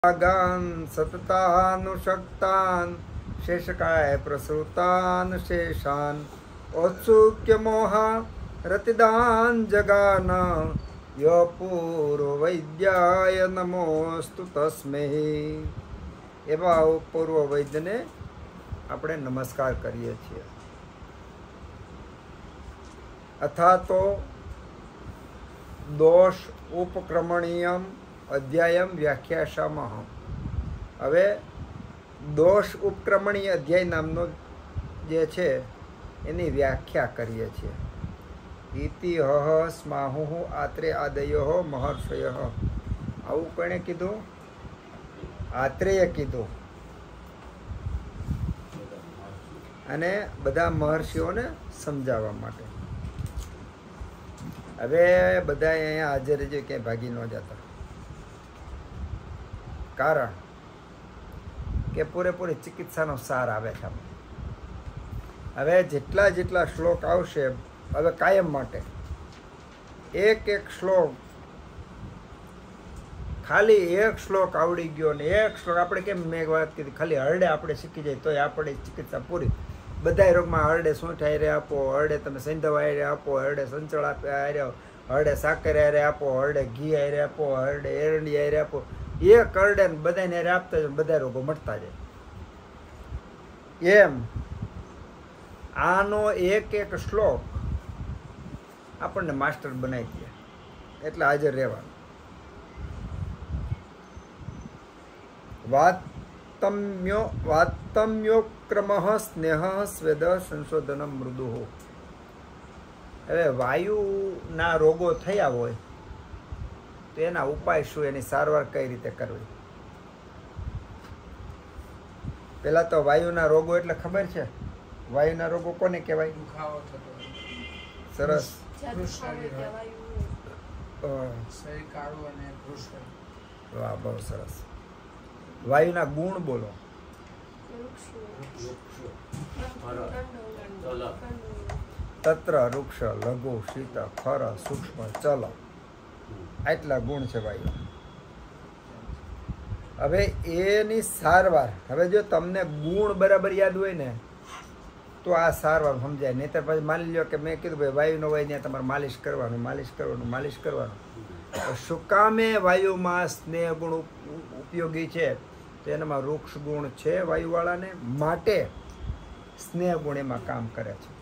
गान सततानुशक्तान शेषकाय प्रसृतान शेषान औत्सुक्य मोहा रतिदान जगान य पूर्व वैद्याय नमोस्तु तस्मै। एवा पूर्व वैद्यने આપણે નમસ્કાર કરીએ છીએ। अथा तो दोष उपक्रमणीयम अध्यायम व्याख्याशामः। हवे दोष उपक्रमणीय अध्याय नामनो जे छे एनी व्याख्या करीए छीए। इति हः स्माहुः आत्रे आदयोः महर्षयः। आवुं कोणे कीधुं? आत्रेय कीधुं अने बधा महर्षिओने समजाववा माटे। हवे बधा अहींया हाजर रहीजो, क्यांय भागी न जता। कारण के पूरेपूरी चिकित्सानो सार आवे छे। हवे जेटला जेटला श्लोक आवशे हवे कायम माटे एक एक श्लोक, खाली एक श्लोक आवड़ी गयो ने एक श्लोक आपणे केम मैं वात कीधी खाली हरडे आपणे शीखी जाय तोय आपणी चिकित्सा पूरी। बधाय रोगमां हरडे सूंठ हारे आपो, हरडे तमे संधव हारे आपो, हरडे संचळ हारे, हरडे साकर हारे आपो, हरडे घी हारे आपो, हरडे एरंडी हारे आपो। एक हरडे बधाने हारे आपता जाय, बधा रोगो मटता जाय। एम आनो एक एक श्लोक आपणे मास्टर बनावी दे, એટલે હાજર રહેવાનું। वातम्योक्रमः स्नेहः स्वेद संशोधनम मृदुः। હવે વાયુના રોગો થયા હોય તો એના ઉપાય શું, એની સારવાર કઈ રીતે કરવી? પહેલા તો વાયુના રોગો એટલે ખબર છે? વાયુના રોગો કોને કહેવાય? સરસ, વાહ, બહુ સરસ। વાયુના ગુણ બોલો। તત્ર વૃક્ષ લઘુ શીત ખર સૂક્ષ્મ ચલ, આટલા ગુણ છે વાયુ। હવે એની સારવાર, હવે જો તમને ગુણ બરાબર યાદ હોય ને તો આ સારવાર સમજાય। નહીતર પછી માની લો કે મેં કીધું ભાઈ વાયુ ન હોય ત્યાં તમારે માલિશ કરવાનું, માલિશ કરવાનું, માલિશ કરવાનું। શું કામે વાયુમાં સ્નેહ ગુણ ઉપયોગી છે? તો એનામાં વૃક્ષ ગુણ છે વાયુવાળાને, માટે સ્નેહ ગુણ એમાં કામ કરે છે।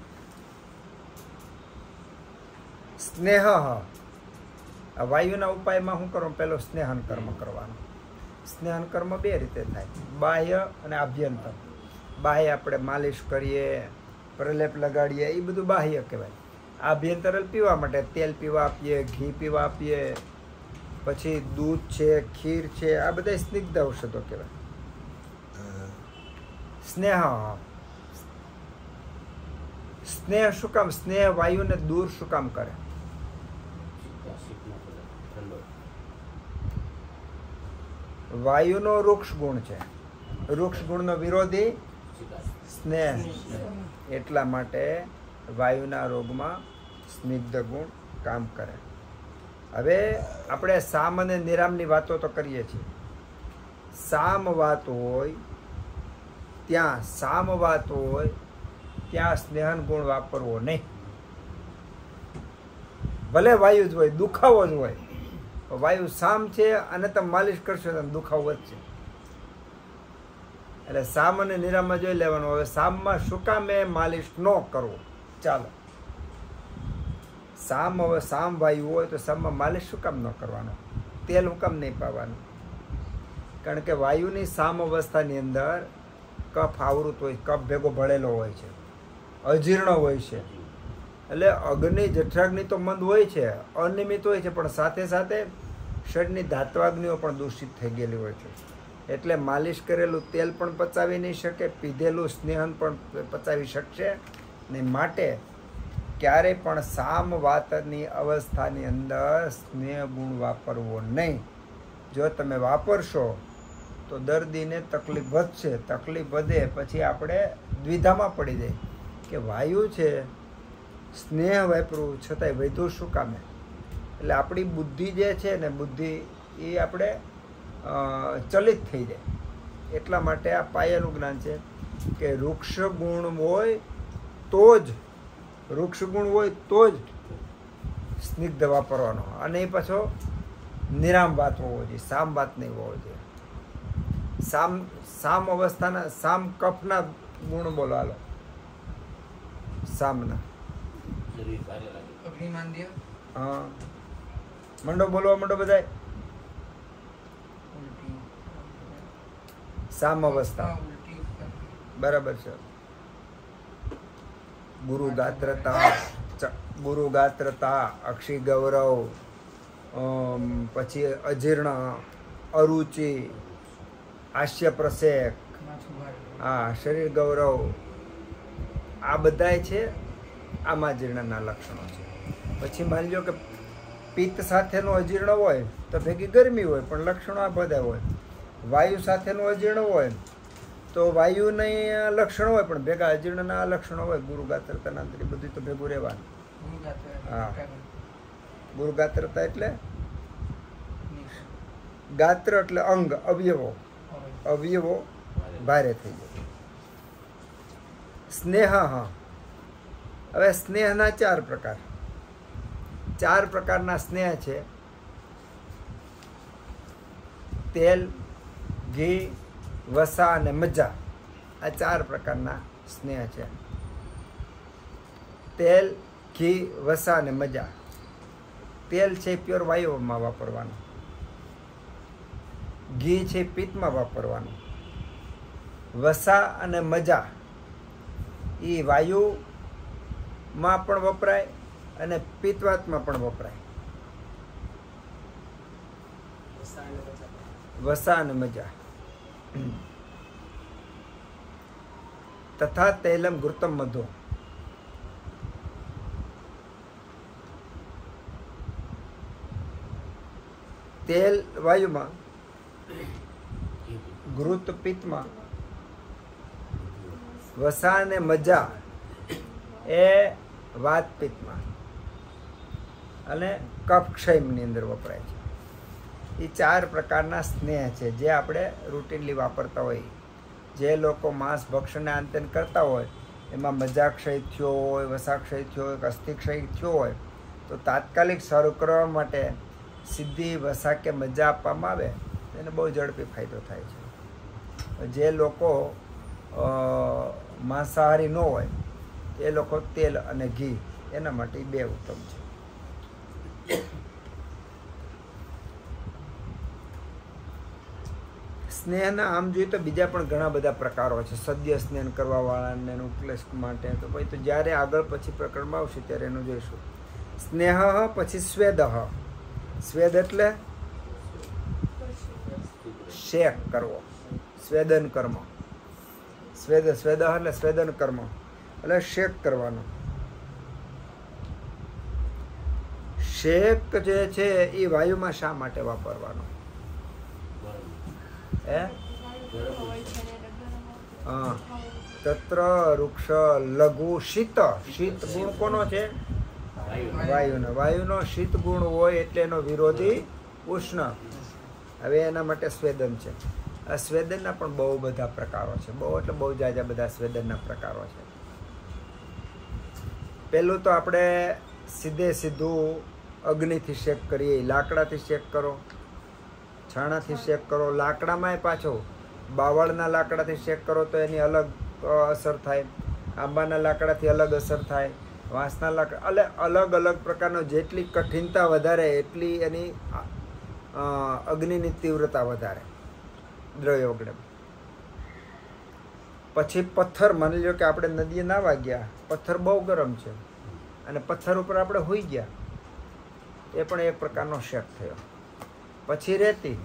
સ્નેહ વાયુના ઉપાયમાં શું કરવું? પહેલો સ્નેહન કર્મ કરવાનું। સ્નેહન કર્મ બે રીતે થાય, બાહ્ય અને આભ્યંતર। બાહ્ય આપણે માલિશ કરીએ, પ્રલેપ લગાડીએ, એ બધું બાહ્ય કહેવાય। આભ્યંતર પીવા માટે તેલ પીવા આપીએ, ઘી પીવા આપીએ, પછી દૂધ છે, ખીર છે, આ બધા સ્નિગ્ધ ઔષધો કહેવાય। સ્નેહ, સ્નેહ શું કામ? સ્નેહ વાયુને દૂર શું કામ કરે? વાયુનો વૃક્ષ ગુણ છે, વૃક્ષ ગુણનો વિરોધી સ્નેહ, એટલા માટે વાયુના રોગમાં સ્નિગ્ધ ગુણ કામ કરે। હવે આપણે સામ અને નિરામની વાતો તો કરીએ છીએ। સામ વાત હોય ત્યાં, સામ વાત હોય ત્યાં સ્નેહન ગુણ વાપરવો નહીં। ભલે વાયુ જ હોય, દુખાવો જ હોય, વાયુ સામ છે અને તમે માલિશ કરશો તો દુખાવો વધશે। એટલે સામ અને નિરામમાં જોઈ લેવાનું। હવે સામમાં શું કામ એ માલિશ ન કરવો? ચાલો, સામ, હવે સામ વાયુ હોય તો સામમાં માલિશ શું કામ ન કરવાનો? તેલ હું કામ નહીં પાવાનું? કારણ કે વાયુની સામ અવસ્થાની અંદર કફ આવૃત હોય, કફ ભેગો ભળેલો હોય છે, અજીર્ણ હોય છે। એટલે અગ્નિ, જઠરાગ્નિ તો મંદ હોય છે, અનિયમિત હોય છે, પણ સાથે સાથે શરીરની ધાત્વાગ્નિઓ પણ દૂષિત થઈ ગયેલી હોય છે। એટલે માલિશ કરેલું તેલ પણ પચાવી નહીં શકે, પીધેલું સ્નેહન પણ પચાવી શકશે નહીં। માટે ક્યારેય પણ સામ વાતની અવસ્થાની અંદર સ્નેહ ગુણ વાપરવો નહીં। જો તમે વાપરશો તો દર્દીને તકલીફ વધશે, તકલીફ વધે પછી આપણે દ્વિધામાં પડી જાય કે વાયુ છે, સ્નેહ વાપરવું છતાંય વધ્યું શું કામે? એટલે આપણી બુદ્ધિ જે છે ને, બુદ્ધિ એ આપણે ચલિત થઈ જાય. એટલા માટે આ પાયાનું જ્ઞાન છે કે વૃક્ષ ગુણ હોય તો જ સ્નિગ્ધ વાપરવાનો, અને એ પાછો નિરામ વાત હોવો જોઈએ, સામ વાત નહીં હોવો જોઈએ. સામ અવસ્થાના સામ કફના ગુણ બોલો હાલો. સામના હા બોલવા મંડો બધાય. સામ અવસ્થા બરાબર છે. ગુરુ ગાત્રતા, અક્ષી ગૌરવ, પછી અજીર્ણ, અરુચિ, હાસ્ય પ્રસેક, હા શરીર ગૌરવ, આ બધાય છે આમાં જીર્ણના લક્ષણો છે. પછી માની લો કે પિત્ત સાથેનું અજીર્ણ હોય તો ભેગી ગરમી હોય, પણ લક્ષણો આ બધા હોય. વાયુ સાથેનું અજીર્ણ હોય તો વાયુની લક્ષણો હોય પણ ભેગા અજીર્ણના લક્ષણો હોય. ગુરુ ગાત્રતા નાંતરી બધું તો ભેગું રહેવાનું. હા ગુરુ ગાત્રતા એટલે ગાત્ર એટલે અંગ, અવયવો ભારે થઈ જાય. સ્નેહ, હા હવે સ્નેહના 4 પ્રકાર. 4 પ્રકારના સ્નેહ છે. તેલ, ઘી, વસા અને મજા. આ 4 પ્રકારના સ્નેહ છે. તેલ, ઘી, વસા અને મજા. તેલ છે પ્યોર વાયુમાં વાપરવાનું, ઘી છે પિત્તમાં વાપરવાનું, વસા અને મજા એ વાયુમાં પણ વપરાય અને પિત્તવાતમાં પણ વપરાય. વસા અને મજા. તથા તૈલમ ઘૃતમ મધુ. તેલ વાયુમાં, ઘૃત પિત્તમાં, વસા અને મજા એ વાત પિત્તમાં અને કફ ક્ષયની અંદર વપરાય છે. એ 4 પ્રકારના સ્નેહ છે જે આપણે રૂટીનલી વાપરતા હોય. જે લોકો માંસ ભક્ષણને આંતન કરતા હોય એમાં મજા ક્ષય થયો હોય, વસા ક્ષય થયો હોય, અસ્થિ ક્ષય થયો હોય તો તાત્કાલિક સારું કરવા માટે સીધી વસા કે મજા આપવામાં આવે એને બહુ ઝડપી ફાયદો થાય છે. જે લોકો માંસાહારી ન હોય એ લોકો તેલ અને ઘી એના માટે 2 ઉત્તમ છે. સ્નેહના આમ જોઈએ તો બીજા પણ ઘણા બધા પ્રકારો છે. સદ્ય સ્નેહ કરવા વાળાને ઉપલેશ માટે તો ભાઈ તો જ્યારે આગળ પછી પ્રકરણમાં આવશે ત્યારે એનું જોઈશું. સ્નેહ પછી સ્વેદ. સ્વેદ એટલે શેક કરવો, સ્વેદન કર્મ. સ્વેદ એટલે સ્વેદન કર્મ એટલે શેક કરવાનો. શેક જે છે એ વાયુમાં શા માટે વાપરવાનો? તત્ર વૃક્ષ લઘુ શીત. શીત ગુણ કોનો છે? વાયુનો. વાયુનો શીત ગુણ હોય એટલે એનો વિરોધી ઉષ્ણ. હવે એના માટે સ્વેદન છે. આ સ્વેદનના પણ બહુ બધા પ્રકારો છે. બહુ એટલે બહુ જાજા બધા સ્વેદનના પ્રકારો છે. પહેલું તો આપણે સીધું અગ્નિથી શેક કરીએ. લાકડાથી શેક કરો, છાણાથી શેક કરો. લાકડામાંય પાછો બાવળના લાકડાથી શેક કરો તો એની અલગ અસર થાય, આંબાના લાકડાથી અલગ અસર થાય, વાંસના લાકડા એટલે અલગ પ્રકારનો. જેટલી કઠિનતા વધારે એટલી એની અગ્નિની તીવ્રતા વધારે દ્રવ્ય ઓગળે. પછી પથ્થર, માની લો કે આપણે નદીએ નાવા ગયા, પથ્થર બહુ ગરમ છે અને પથ્થર ઉપર આપણે હોઈ ગયા, એ પણ એક પ્રકારનો શેક થયો. પછી રેતી.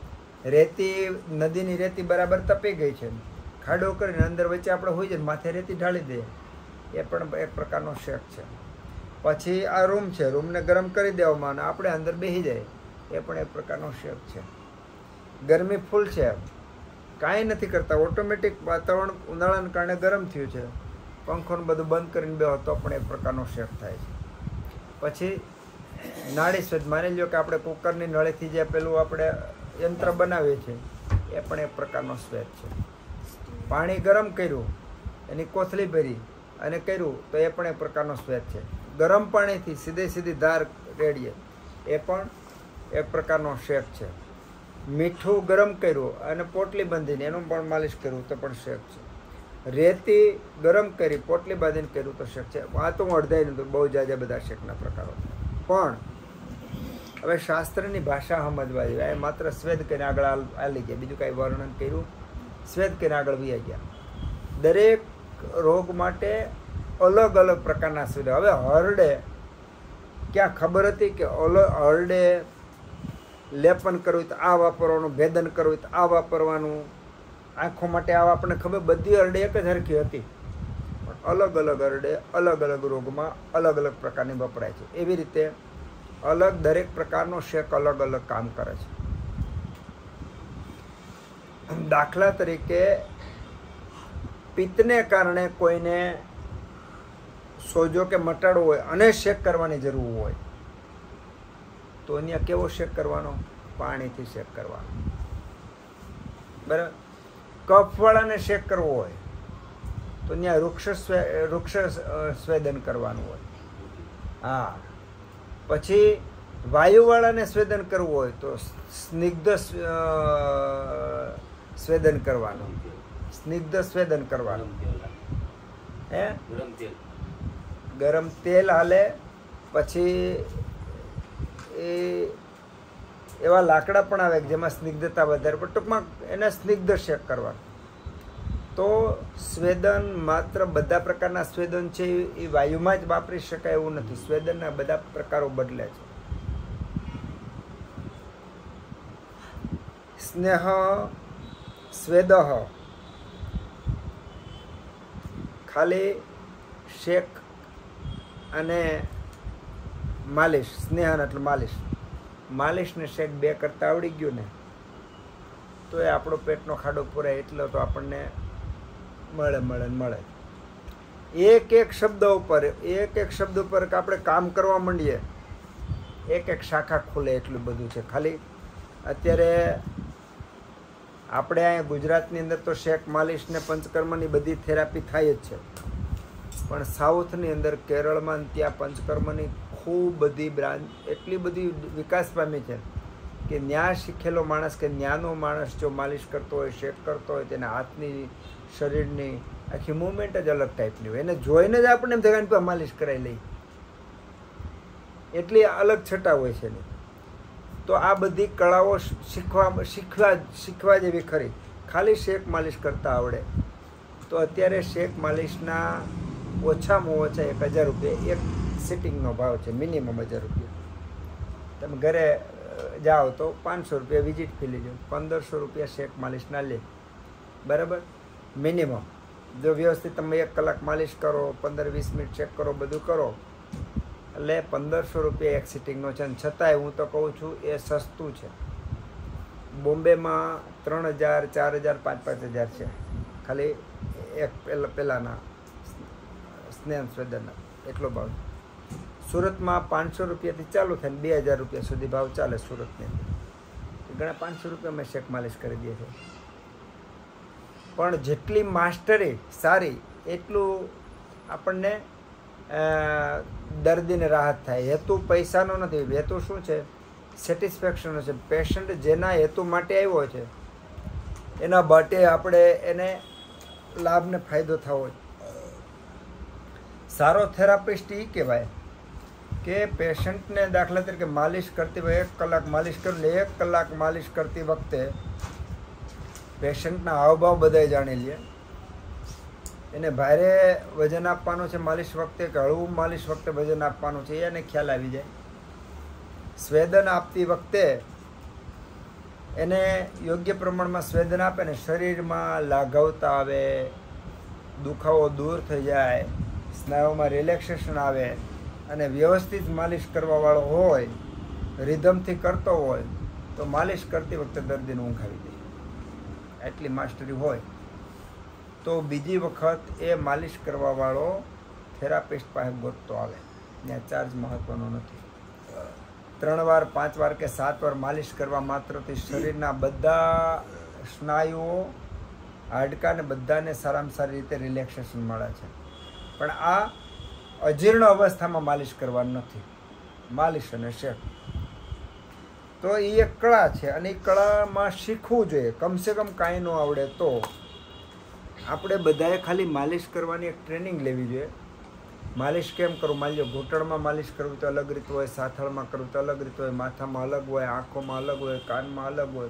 નદીની રેતી બરાબર તપી ગઈ છે, ખાડો કરીને અંદર વચ્ચે આપણે હોઈ જાય, માથે રેતી ઢાળી દઈએ, એ પણ એક પ્રકારનો શેક છે. પછી આ રૂમ છે, રૂમને ગરમ કરી દેવામાં અને આપણે અંદર બેસી જાય, એ પણ એક પ્રકારનો શેક છે. ગરમી ફૂલ છે, કાંઈ નથી કરતા, ઓટોમેટિક વાતાવરણ ઉનાળાને કારણે ગરમ થયું છે, પંખોને બધું બંધ કરીને બેહો તો પણ એક પ્રકારનો શેક થાય છે. પછી નાળી સ્વેદ. માની લો કે આપણે કુકરની નળીથી જે પેલું આપણે યંત્ર બનાવીએ છીએ એ પણ એક પ્રકારનો સ્વેદ છે. પાણી ગરમ કર્યું, એની કોથળી ભરી અને કર્યું તો એ પણ એક પ્રકારનો સ્વેદ છે. ગરમ પાણીથી સીધી ધાર રેડીએ એ પણ એક પ્રકારનો શેક છે. મીઠું ગરમ કર્યું અને પોટલી બાંધીને એનું પણ માલિશ કર્યું તો પણ શેક છે. રેતી ગરમ કરી પોટલી બાંધીને કર્યું તો શેક છે. આ તો હું અડધાઈ નથી, બહુ જાજા બધા શેકના પ્રકારો. પણ હવે શાસ્ત્રની ભાષા સમજવા જોઈએ. એ માત્ર સ્વેદ કરીને આગળ આલી ગયા, બીજું કાંઈ વર્ણન કર્યું, સ્વેદ કરીને આગળ વહી ગયા. દરેક રોગ માટે અલગ અલગ પ્રકારના સ્વેદ. હવે હરડે ક્યાં ખબર હતી કે હરડે લેપન કરવું તો આ વાપરવાનું, ભેદન કરવું તો આ વાપરવાનું, આંખો માટે આ આપણને ખબર, બધી હરડે એક જ હરખી હતી. પણ અલગ અલગ હરડે અલગ અલગ રોગમાં અલગ અલગ પ્રકારની વપરાય છે. એવી રીતે અલગ દરેક પ્રકારનો શેક અલગ અલગ કામ કરે છે. દાખલા તરીકે પિત્તને કારણે કોઈને સોજો કે મટાડવો હોય અને શેક કરવાની જરૂર હોય તો અહીંયા કેવો શેક કરવાનો? પાણીથી શેક કરવાનો. બરાબર. કફવાળાને શેક કરવો હોય તો ત્યાં વૃક્ષ સ્વેદન કરવાનું હોય. હા. પછી વાયુવાળાને સ્વેદન કરવું હોય તો સ્નિગ્ધ સ્વેદન કરવાનું. સ્નિગ્ધ સ્વેદન કરવાનું. હે? ગરમ તેલ હાલે. પછી એવા લાકડા પણ આવે જેમાં સ્નિગ્ધતા વધારે, પણ ટૂંકમાં એને સ્નિગ્ધ શેક કરવાનું. તો સ્વેદન માત્ર બધા પ્રકારના સ્વેદન છે એ વાયુમાં જ વાપરી શકાય એવું નથી. સ્વેદનના બધા પ્રકારો બદલે છે. સ્નેહ સ્વેદ ખાલી શેક અને માલિશ. સ્નેહન એટલે માલિશ. માલિશ ને શેક બે કરતા આવડી ગયું ને તો એ આપણો પેટનો ખાડો પૂરાય એટલો તો આપણને મળે. એક શબ્દ ઉપર આપણે કામ કરવા માંડીએ, એક શાખા ખુલે એટલું બધું છે. ખાલી અત્યારે આપણે અહીંયા ગુજરાતની અંદર તો શેક, માલિશ ને પંચકર્મની બધી થેરાપી થાય જ છે. પણ સાઉથની અંદર કેરળમાં ત્યાં પંચકર્મની ખૂબ બધી બ્રાન્ચ, એટલી બધી વિકાસ પામી છે કે ન્યા શીખેલો માણસ કે ન્યાનો માણસ જો માલિશ કરતો હોય, શેક કરતો હોય, તેના હાથની, શરીરની આખી મૂવમેન્ટ જ અલગ ટાઈપની હોય. એને જોઈને જ આપણે એમ થાય કે માલિશ કરાવી લઈ, એટલી અલગ છટા હોય છે. તો આ બધી કળાઓ શીખવા જેવી ખરી. ખાલી શેક માલિશ કરતા આવડે તો અત્યારે શેક માલિશના ઓછામાં ઓછા 1000 રૂપિયા એક સિટિંગનો ભાવ છે. મિનિમમ 1000 રૂપિયા. તમે ઘરે જાઓ તો 500 રૂપિયા વિઝિટ ફી લેજો, 1500 રૂપિયા શેક માલિશના લે. બરાબર. મિનિમમ. જો વ્યવસ્થિત તમે 1 કલાક માલિશ કરો, 15-20 મિનિટ ચેક કરો, બધું કરો એટલે 1500 રૂપિયા એક સિટિંગનો છે. અને છતાંય હું તો કહું છું એ સસ્તું છે. બોમ્બેમાં 3000, 4000, 5-5000 છે ખાલી એક પહેલાંના સ્નેહ સ્વેદનના, એટલો ભાવ. સુરતમાં 500 રૂપિયાથી ચાલુ થાય ને 2000 રૂપિયા સુધી ભાવ ચાલે સુરતની અંદર. ઘણા 500 રૂપિયા અમે શેક માલિશ કરી દઈએ છીએ. પણ જેટલી માસ્ટરી સારી એટલું આપણને દર્દીને રાહત થાય. હેતુ પૈસાનો નથી. હેતુ શું છે? સેટિસ્ફેક્શનનો છે. પેશન્ટ જેના હેતુ માટે આવ્યો છે એના માટે આપણે એને લાભને ફાયદો થવો. સારો થેરાપિસ્ટ એ કહેવાય કે પેશન્ટને દાખલા તરીકે માલિશ કરતી હોય 1 કલાક માલિશ કરું ને 1 કલાક માલિશ કરતી વખતે પેશન્ટના હાવભાવ બધાય જાણી લે. એને ભારે વજન આપવાનું છે માલિશ વખતે કે હળવું માલિશ વખતે વજન આપવાનું છે એને ખ્યાલ આવી જાય. સ્વેદન આપતી વખતે એને યોગ્ય પ્રમાણમાં સ્વેદન આપે ને શરીરમાં લાઘવતા આવે, દુખાવો દૂર થઈ જાય, સ્નાયુમાં રિલેક્સેશન આવે અને વ્યવસ્થિત માલિશ કરવાવાળો હોય, રિધમથી કરતો હોય તો માલિશ કરતી વખતે દર્દીને ઊંઘ આવી જાય. એટલી માસ્ટરી હોય તો બીજી વખત એ માલિશ કરવાવાળો થેરાપિસ્ટ પાસે ગોતતો આવે. ત્યાં ચાર્જ મહત્ત્વનો નથી. 3 વાર 5 વાર કે 7 વાર માલિશ કરવા માત્રથી શરીરના બધા સ્નાયુઓ હાડકાને બધાને સારામાં સારી રીતે રિલેક્સેશન મળે છે. પણ આ અજીર્ણ અવસ્થામાં માલિશ કરવાનું નથી. માલિશ અને શેક તો એ એક કળા છે અને એ કળામાં શીખવું જોઈએ. કમસે કમ કાંઈ ન આવડે તો આપણે બધાએ ખાલી માલિશ કરવાની એક ટ્રેનિંગ લેવી જોઈએ. માલિશ કેમ કરવું? માની લો ઘૂંટણમાં માલિશ કરવી તો અલગ રીત હોય, સાથળમાં કરવું તો અલગ રીત હોય, માથામાં અલગ હોય, આંખોમાં અલગ હોય, કાનમાં અલગ હોય,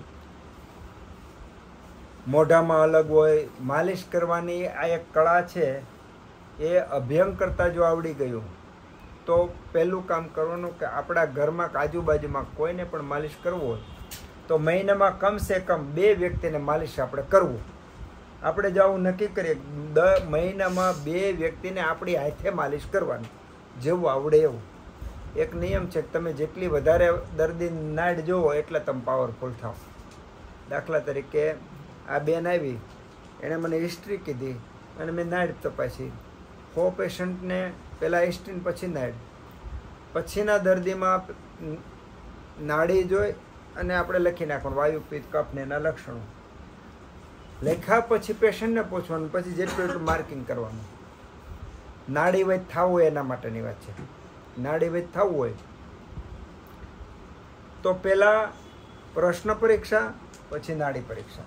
મોઢામાં અલગ હોય. માલિશ કરવાની આ એક કળા છે. એ અભ્યંગ કરતાં જો આવડી ગયું તો પહેલું કામ કરવાનું કે આપણા ઘરમાં આજુબાજુમાં કોઈને પણ માલિશ કરવું હોય તો મહિનામાં કમસે કમ 2 વ્યક્તિને માલિશ આપણે કરવું. આપણે જવું નક્કી કરીએ મહિનામાં 2 વ્યક્તિને આપણી હાથે માલિશ કરવાની, જેવું આવડે એવું. એક નિયમ છે કે તમે જેટલી વધારે દર્દી નાડ જોવો એટલે તમે પાવરફુલ થાવ. દાખલા તરીકે આ બેન આવી, એણે મને હિસ્ટ્રી કીધી અને મેં નાડ તપાસી. 100 પેશન્ટને પહેલાં હિસ્ટ્રી પછી નાડ, પછીના દર્દીમાં નાડી જોઈ અને આપણે લખી નાખવાનું વાયુ પિત્ત કફ ને એના લક્ષણો લખ્યા પછી પેશન્ટને પૂછવાનું, પછી જેટલું એટલું માર્કિંગ કરવાનું. નાડી વૈદ થવું હોય એના માટેની વાત છે. નાડી વૈદ થવું હોય તો પહેલાં પ્રશ્ન પરીક્ષા, પછી નાડી પરીક્ષા.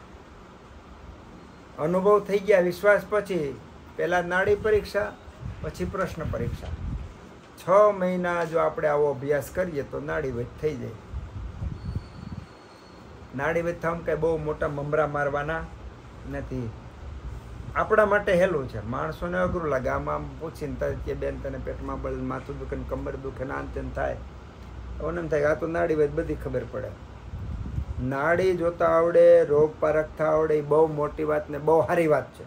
અનુભવ થઈ ગયા વિશ્વાસ પછી પહેલાં નાડી પરીક્ષા, પછી પ્રશ્ન પરીક્ષા. 6 મહિના જો આપણે આવો અભ્યાસ કરીએ તો નાડી વૈદ થઈ જાય. નાડી વૈદ થવામાં કાંઈ બહુ મોટા મમરા મારવાના નથી. આપણા માટે હેલું છે, માણસોને અઘરું લાગે. આમ પૂછીને કે બેન તને પેટમાં બળ, માથું દુખે, કમર દુખે ને આંતન થાય, એમ થાય આ તો નાડી વૈદ બધી ખબર પડે. નાડી જોતા આવડે, રોગ પારખતા આવડે એ બહુ મોટી વાત ને બહુ સારી વાત છે.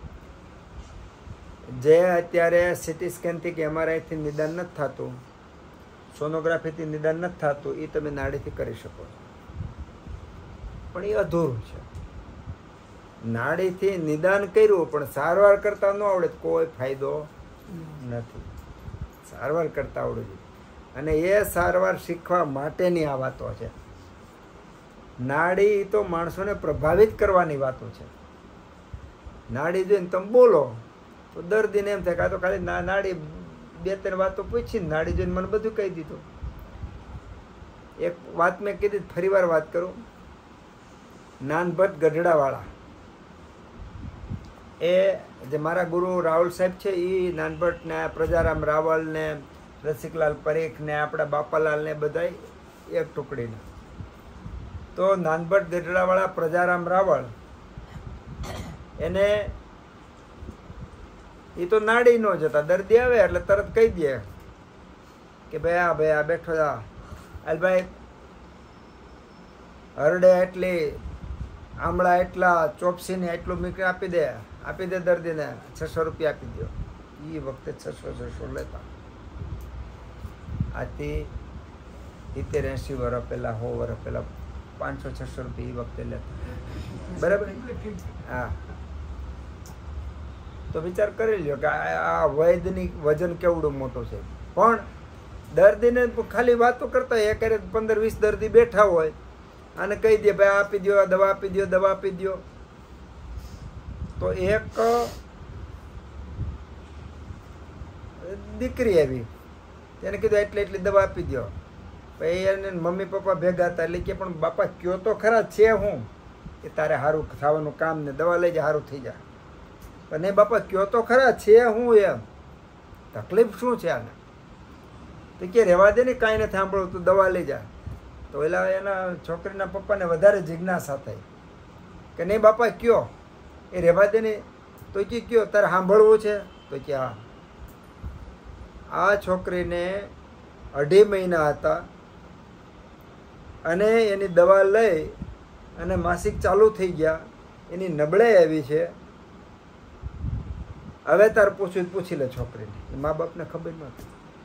જે અત્યારે સિટી સ્કેનથી કે MRIથી નિદાન નથી થતું, સોનોગ્રાફીથી નિદાન નથી થતું, એ તમે નાડીથી કરી શકો છો. પણ એ અધૂરું છે. નાડીથી નિદાન કર્યું પણ સારવાર કરતા ન આવડે કોઈ ફાયદો નથી. સારવાર કરતા આવડવું જોઈએ. અને એ સારવાર શીખવા માટેની આ વાતો છે. નાડી તો માણસોને પ્રભાવિત કરવાની વાતો છે. નાડી જોઈને તમે બોલો તો દર્દીને એમ થાય કે આ તો ખાલી નાડી 2-3 વાતો પૂછીને નાડી જોઈને મને બધું કહી દીધું. એક વાત મેં કીધી, ફરી વાર વાત કરું. નાનભટ્ટ ગઢડાવાળા, એ જે મારા ગુરુ રાહુલ સાહેબ છે, એ નાનભટ્ટ ને પ્રજારામ રાવલ ને રસિકલાલ પરીખ ને આપણા બાપાલાલ ને બધા એક ટુકડીના. તો નાનભટ્ટ ગઢડાવાળા પ્રજારામ રાવળ એને એ તો નાડી ન જતા, દર્દી આવે એટલે તરત કહી દે કે ભાઈ આ બેઠો જા, અલભાઈ હરડે એટલી, આમળા એટલા, ચોપસીને એટલું મીઠું આપી દે દર્દીને, 600 રૂપિયા આપી દો. એ વખતે 600 લેતા. આથી 70-80 વર્ષ પહેલાં, 100 વર્ષ પહેલાં 500-600 રૂપિયા એ વખતે લેતા. બરાબર? હા. તો વિચાર કરી લ્યો કે આ વૈદની વજન કેવડું મોટું છે. પણ દર્દીને ખાલી વાતો કરતા હોય, એક 15-20 દર્દી બેઠા હોય અને કહી દે ભાઈ આપી દો, દવા આપી દો, દવા આપી દો. તો એક દીકરી આવી, તેને કીધું એટલી દવા આપી દો. પછી એને મમ્મી પપ્પા ભેગા હતા એટલે કે પણ બાપા કયો તો ખરા છે હું કે તારે સારું થવાનું કામ ને દવા લઈ જા સારું થઈ જાય. પણ નહીં બાપા કયો તો ખરા છે હું, એમ તકલીફ શું છે આને? તો કે રહેવા દે ને, કાંઈ નથી સાંભળવું, તું દવા લઈ જા. તો એલા એના છોકરીના પપ્પાને વધારે જિજ્ઞાસા થઈ કે નહીં બાપા કયો, એ રહેવા દે ને. તો કે કયો તારે સાંભળવું છે? તો કે હા. આ છોકરીને 2.5 મહિના હતા અને એની દવા લઈ અને માસિક ચાલુ થઈ ગયા, એની નબળાઈ આવી છે. હવે તારે પૂછી લે છોકરીને. મા બાપને ખબર નથી.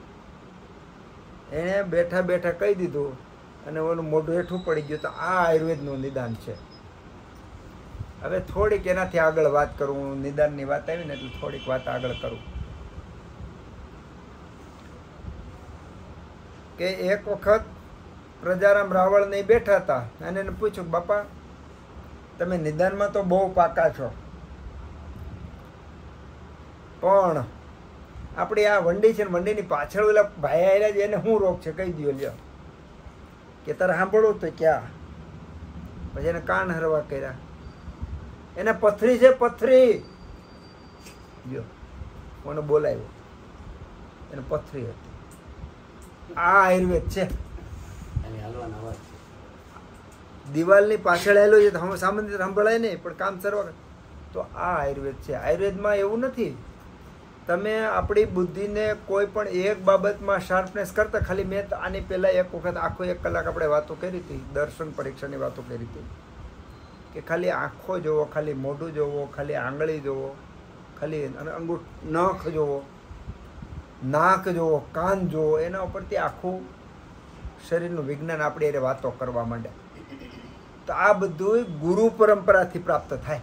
એણે બેઠા બેઠા કહી દીધું અને ઓલું મોઢું હેઠું પડી ગયું. તો આ આયુર્વેદનું નિદાન છે. હવે થોડીક એનાથી આગળ વાત કરું. નિદાનની વાત આવી ને એટલે થોડીક વાત આગળ કરું કે એક વખત પ્રજારામ રાવળ નહીં બેઠા હતા અને એને પૂછ્યું, બાપા તમે નિદાનમાં તો બહુ પાકા છો, પણ આપણી આ વંડી છે ને વંડીની પાછળ ઓલા ભાઈ આવેલા છે એને શું રોગ છે કહી દો લ્યો. કે તારે સાંભળવું તો ક્યાં? પછી એને કાન હરવા કર્યા. એને પથરી છે, પથરી. જો કોને બોલાવ્યો? એને પથરી હતી. આ આયુર્વેદ છે. દિવાલની પાછળ આવેલો છે તો સામાન્ય સાંભળાય નહીં, પણ કામ સર્વ. તો આ આયુર્વેદ છે. આયુર્વેદમાં એવું નથી તમે આપણી બુદ્ધિને કોઈ પણ એક બાબતમાં શાર્પનેસ કરતા. ખાલી મેં આની પહેલાં એક વખત આખો 1 કલાક આપણે વાતો કરી હતી, દર્શન પરીક્ષાની વાતો કરી હતી કે ખાલી આંખો જોવો, ખાલી મોઢું જોવો, ખાલી આંગળી જોવો, ખાલી અંગૂઠ નખ જોવો, નાક જોવો, કાન જોવો, એના ઉપરથી આખું શરીરનું વિજ્ઞાન આપણી એને વાતો કરવા માંડે. તો આ બધું ગુરુ પરંપરાથી પ્રાપ્ત થાય.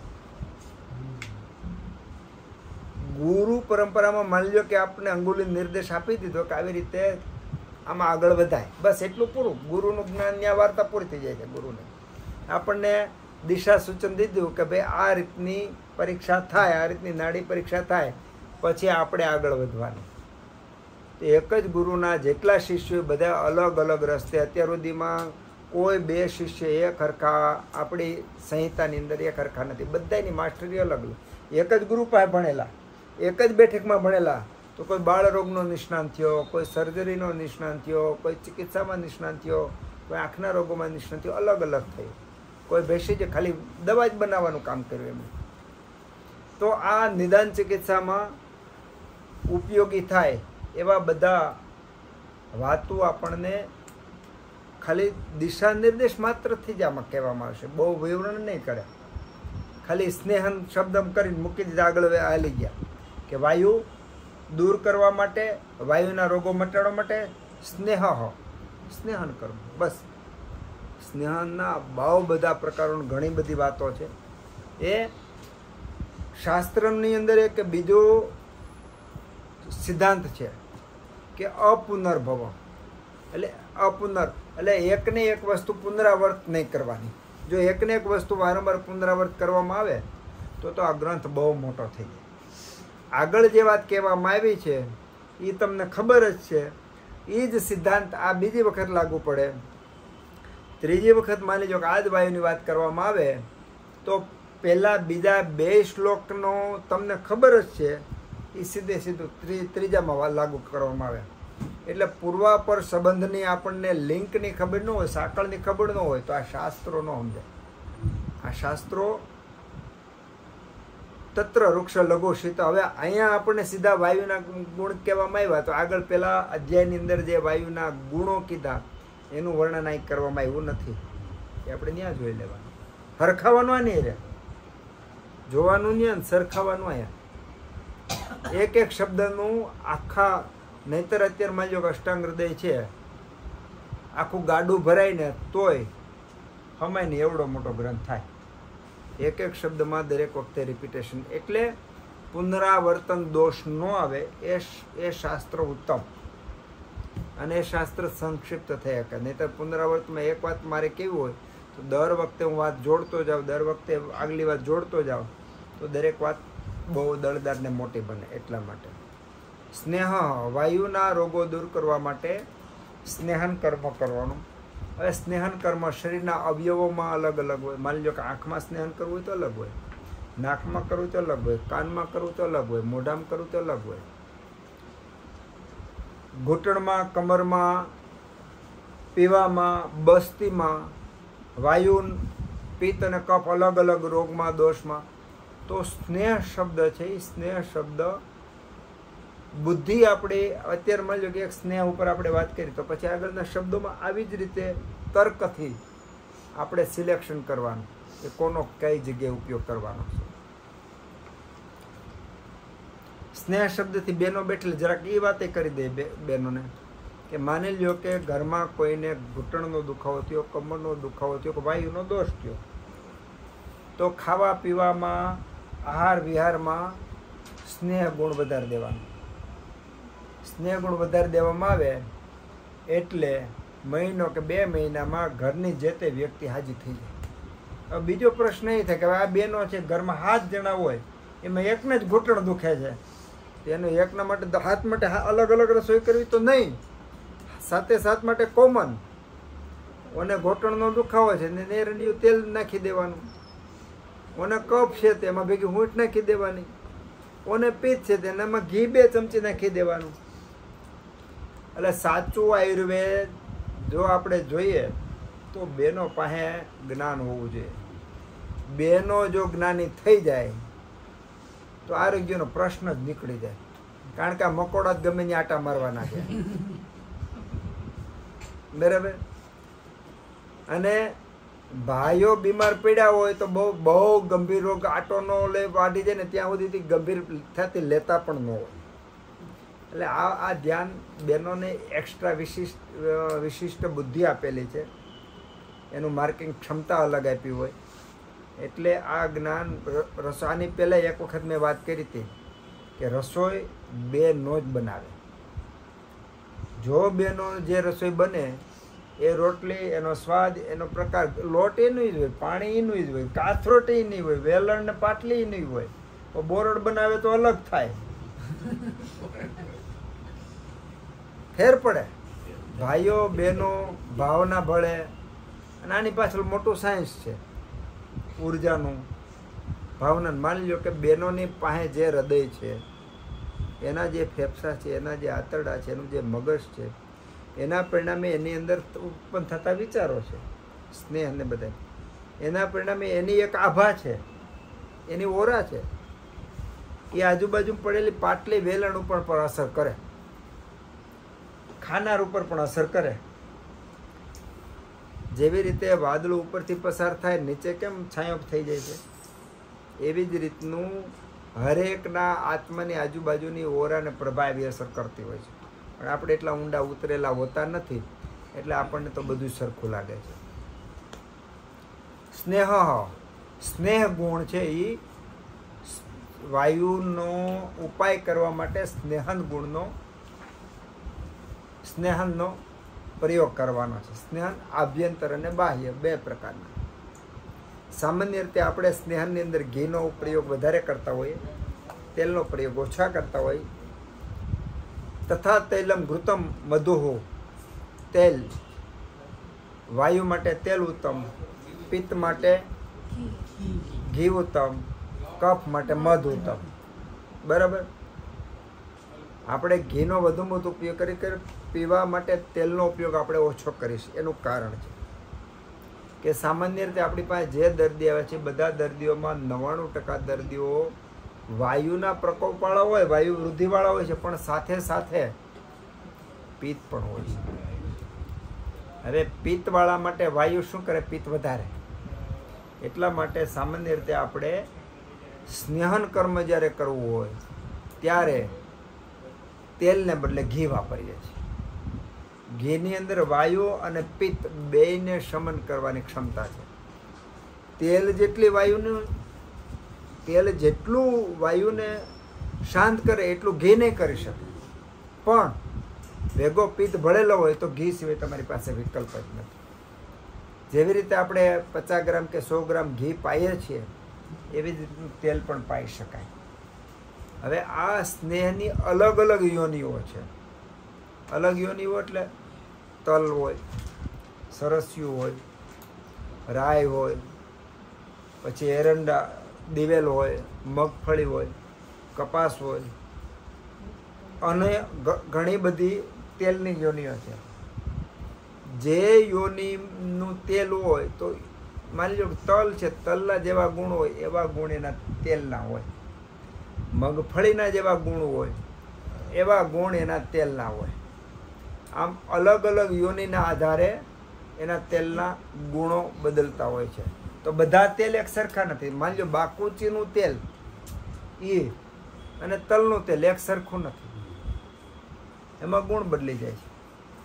ગુરુ પરંપરામાં માની લો કે આપણે અંગુલી નિર્દેશ આપી દીધો કે આવી રીતે આમાં આગળ વધાય, બસ એટલું પૂરું. ગુરુનું જ્ઞાન ત્યાં વાર્તા પૂરી થઈ જાય છે. ગુરુને આપણને દિશા સૂચન દીધું કે ભાઈ આ રીતની પરીક્ષા થાય, આ રીતની નાડી પરીક્ષા થાય, પછી આપણે આગળ વધવાનું. તો એક જ ગુરુના જેટલા શિષ્યો બધા અલગ અલગ રસ્તે. અત્યાર સુધીમાં કોઈ 2 શિષ્ય એક હરખા આપણી સંહિતાની અંદર એક હરખા નથી. બધાની માસ્ટરી અલગ અલગ. એક જ ગુરુ પાસે ભણેલા, એક જ બેઠકમાં ભણેલા, તો કોઈ બાળરોગનો નિષ્ણાંત થયો, કોઈ સર્જરીનો નિષ્ણાંત થયો, કોઈ ચિકિત્સામાં નિષ્ણાંત થયો, કોઈ આંખના રોગોમાં નિષ્ણાંત થયો, અલગ અલગ થયું. કોઈ ભેષી જે ખાલી દવા જ બનાવવાનું કામ કર્યું એમ. તો આ નિદાન ચિકિત્સામાં ઉપયોગી થાય એવા બધા વાતો આપણને ખાલી દિશા નિર્દેશ માત્રથી જ આમાં કહેવામાં આવશે. બહુ વિવરણ નહીં કરે. ખાલી સ્નેહન શબ્દ કરીને મૂકી દીધા, આગળ હાલી ગયા કે વાયુ દૂર કરવા માટે, વાયુના રોગો મટાડવા માટે સ્નેહન કરવું. બસ સ્નેહનના બહુ બધા પ્રકારોની ઘણી બધી વાતો છે. એ શાસ્ત્રની અંદર એક બીજો સિદ્ધાંત છે કે અપુનર્ભવ. એટલે એકને એક વસ્તુ પુનરાવર્ત નહીં કરવાની. જો એકને એક વસ્તુ વારંવાર પુનરાવર્ત કરવામાં આવે તો આ ગ્રંથ બહુ મોટો થઈ જાય. આગળ જે વાત કહેવામાં આવી છે એ તમને ખબર જ છે. એ જ સિદ્ધાંત આ બીજી વખત લાગુ પડે. ત્રીજી વખત માની લો કે આ જ વાયુની વાત કરવામાં આવે તો પહેલાં બીજા 2 શ્લોકનો તમને ખબર જ છે એ સીધું ત્રીજામાં લાગુ કરવામાં આવે. એટલે પૂર્વાપર સંબંધની આપણને લિંકની ખબર ન હોય, સાંકળની ખબર ન હોય તો આ શાસ્ત્રો ન સમજાય. આ શાસ્ત્રો તત્ર વૃક્ષ લઘુ શીત. હવે અહીંયા આપણને સીધા વાયુના ગુણ કહેવામાં આવ્યા, તો આગળ પેલા અધ્યાયની અંદર જે વાયુના ગુણો કીધા એનું વર્ણન અહીં કરવામાં આવ્યું નથી. એ આપણે ત્યાં જોઈ લેવાનું. હરખાવાનું આ નહીં રહે, જોવાનું નહીં, સરખાવાનું અહીંયા. એક એક શબ્દનું આખા, નહીતર અત્યારે માની લો કે અષ્ટાંગ હૃદય છે, આખું ગાડું ભરાઈને તોય હમાય ને એવડો મોટો ગ્રંથ થાય. એક એક શબ્દમાં દરેક વખતે રિપીટેશન. એટલે પુનરાવર્તન દોષ ન આવે એ શાસ્ત્ર ઉત્તમ. અને એ શાસ્ત્ર સંક્ષિપ્ત થઈ શકે. નહીતર પુનરાવર્તનમાં એક વાત મારે કેવી હોય તો દર વખતે હું વાત જોડતો જાઉં, દર વખતે આગલી વાત જોડતો જાઉં તો દરેક વાત બહુ દળદાર ને મોટી બને. એટલા માટે સ્નેહ, વાયુના રોગો દૂર કરવા માટે સ્નેહન કર્મ કરવાનું. હવે સ્નેહન કર્મ શરીરના અવયવોમાં અલગ અલગ હોય. માની લો કે આંખમાં સ્નેહન કરવું હોય તો અલગ હોય, નાકમાં કરવું તો અલગ હોય, કાનમાં કરવું તો અલગ હોય, મોઢામાં કરવું તો અલગ હોય, ઘૂંટણમાં, કમરમાં, પીવામાં, બસ્તીમાં, વાયુ, પિત્ત અને કફ અલગ અલગ રોગમાં, દોષમાં. તો સ્નેહ શબ્દ છે એ સ્નેહ શબ્દ બુદ્ધિ આપણે અત્યારે માની લો કે એક સ્નેહ ઉપર આપણે વાત કરી તો પછી આગળના શબ્દોમાં આવી જ રીતે તર્કથી આપણે સિલેક્શન કરવાનું કે કોનો કઈ જગ્યાએ ઉપયોગ કરવાનો છે. સ્નેહ શબ્દથી બેનો બેઠેલી જરાક એ વાતે કરી દે બહેનોને કે માની લ્યો કે ઘરમાં કોઈને ઘૂંટણનો દુખાવો થયો, કમરનો દુખાવો થયો, કે વાયુનો દોષ થયો, તો ખાવા પીવામાં, આહાર વિહારમાં સ્નેહ ગુણ વધારી દેવાનો. સ્નેહ ગુણ વધારી દેવામાં આવે એટલે મહિનો કે 2 મહિનામાં ઘરની જે તે વ્યક્તિ હાજી થઈ જાય. હવે બીજો પ્રશ્ન એ થાય કે હવે આ બેનો છે, ઘરમાં 7 જણા હોય, એમાં એકને જ ઘૂંટણ દુખે છે, એનો એકના માટે હાથ માટે અલગ અલગ રસોઈ કરવી તો નહીં, 7 માટે કોમન. ઓને ઘૂંટણનો દુખાવો છે ને એરંડિયું તેલ નાખી દેવાનું, ઓને કફ છે તેમાં ભેગી હૂંટ નાખી દેવાની, ઓને પિત્ત છે તેનામાં ઘી 2 ચમચી નાખી દેવાનું. એટલે સાચું આયુર્વેદ જો આપણે જોઈએ તો બેનો પાસે જ્ઞાન હોવું જોઈએ. બેનો જો જ્ઞાની થઈ જાય તો આરોગ્યનો પ્રશ્ન જ નીકળી જાય. કારણ કે આ મકોડા જ ગમે ત્યાં આટા મારવાના છે, બરાબર. અને ભાઈઓ બીમાર પડ્યા હોય તો બહુ ગંભીર રોગ આટો ન લે વાઢી જાય ને ત્યાં સુધીથી ગંભીર થતી લેતા પણ ન હોય. એટલે આ ધ્યાન બહેનોને એક્સ્ટ્રા વિશિષ્ટ બુદ્ધિ આપેલી છે, એનું માર્કિંગ ક્ષમતા અલગ આપી હોય. એટલે આ જ્ઞાન રસોઈની પહેલાં એક વખત મેં વાત કરી હતી કે રસોઈ બેનો જ બનાવે. જો બેનો જે રસોઈ બને એ રોટલી, એનો સ્વાદ, એનો પ્રકાર, લોટ એનું જ હોય, પાણી એનું જ હોય, કાથરોટ એની હોય, વેલણ ને પાટલી એની હોય. તો બોરડ બનાવે તો અલગ થાય, ફેર પડે. ભાઈઓ બહેનો ભાવના ભળે. અને આની પાછળ મોટું સાયન્સ છે ઉર્જાનું, ભાવના. માની લો કે બહેનોની પાસે જે હૃદય છે, એના જે ફેફસા છે, એના જે આંતરડા છે, એનું જે મગજ છે, એના પરિણામે એની અંદર ઉત્પન્ન થતા વિચારો છે, સ્નેહ ને બધા, એના પરિણામે એની એક આભા છે, એની ઓરા છે, એ આજુબાજુ પડેલી પાટલી વેલણ ઉપર પણ અસર કરે, ખાનાર ઉપર પણ અસર કરે. જેવી રીતે વાદળું ઉપરથી પસાર થાય નીચે કેમ છાંયો થઈ જાય છે, એવી જ રીતનું હરેકના આત્માની આજુબાજુની ઓરાને પ્રભાવી અસર કરતી હોય છે. પણ આપણે એટલા ઊંડા ઉતરેલા હોતા નથી, એટલે આપણને તો બધું સરખું લાગે છે. સ્નેહ ગુણ છે એ વાયુનો ઉપાય કરવા માટે સ્નેહનનો પ્રયોગ કરવાનો છે. સ્નેહન આભ્યંતર અને બાહ્ય 2 પ્રકારના. સામાન્ય રીતે આપણે સ્નેહનની અંદર ઘીનો પ્રયોગ વધારે કરતા હોઈએ, તેલનો પ્રયોગ ઓછા કરતા હોઈએ. તથા તૈલમ ઘૃતમ મધુહુ, તેલ વાયુ માટે તેલ ઉત્તમ, પિત્ત માટે ઘી ઉત્તમ, કફ માટે મધ ઉત્તમ. બરાબર. આપણે ઘીનો વધુમાં વધુ ઉપયોગ કરી પીવા માટે તેલનો ઉપયોગ આપણે ઓછો કરીશું. એનું કારણ છે કે સામાન્ય રીતે આપણી પાસે જે દર્દી આવે છે, બધા દર્દીઓમાં 99% દર્દીઓ વાયુના પ્રકોપવાળા હોય, વાયુ વૃદ્ધિવાળા હોય છે, પણ સાથે સાથે પિત્ત પણ હોય છે. હવે પિત્તવાળા માટે વાયુ શું કરે? પિત્ત વધારે. એટલા માટે સામાન્ય રીતે આપણે સ્નેહન કર્મ જ્યારે કરવું હોય ત્યારે તેલને બદલે ઘી વાપરીએ છીએ. ઘીની અંદર વાયુ અને પિત્ત બેયને શમન કરવાની ક્ષમતા છે. તેલ જેટલું વાયુને શાંત કરે એટલું ઘી નહીં કરી શકે. પણ ભેગો પિત્ત ભળેલો હોય તો ઘી સિવાય તમારી પાસે વિકલ્પ જ નથી. જેવી રીતે આપણે 50 ગ્રામ કે 100 ગ્રામ ઘી પાઈએ છીએ, એવી જ રીતનું તેલ પણ પાઈ શકાય. હવે આ સ્નેહની અલગ અલગ યોનિઓ છે. અલગ યોનિઓ એટલે તલ હોય, સરસ્યું હોય, રાઈ હોય, પછી એરંડા, દિવેલ હોય, મગફળી હોય, કપાસ હોય, અને ઘણી બધી તેલની યોનિઓ છે. જે યોનિનું તેલ હોય તો માની લો તલ છે, તલના જેવા ગુણ હોય એવા ગુણ એના તેલના હોય. મગફળીના જેવા ગુણ હોય એવા ગુણ એના તેલના હોય. આમ અલગ અલગ યોનિના આધારે એના તેલના ગુણો બદલતા હોય છે. તો બધા તેલ એક સરખા નથી. માની લો બાકુચીનું તેલ અને તલનું તેલ એક સરખું નથી, એમાં ગુણ બદલી જાય છે.